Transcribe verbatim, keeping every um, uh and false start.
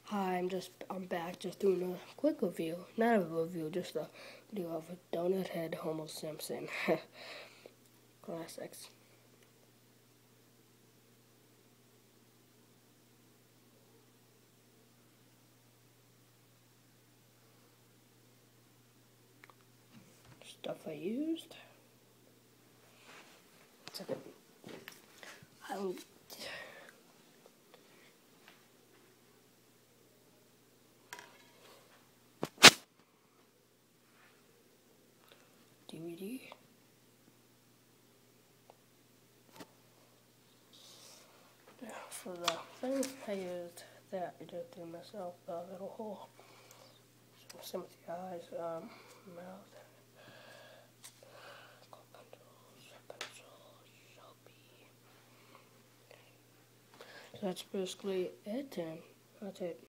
Hi, I'm just I'm back just doing a quick review, not a review, just a video of a donut head Homer Simpson. Classics. Stuff I used. Second. I don't. D V D. Yeah, for the thing I used that I did do myself, the little hole. Some of the eyes, um, mouth. So that's basically it, and that's it.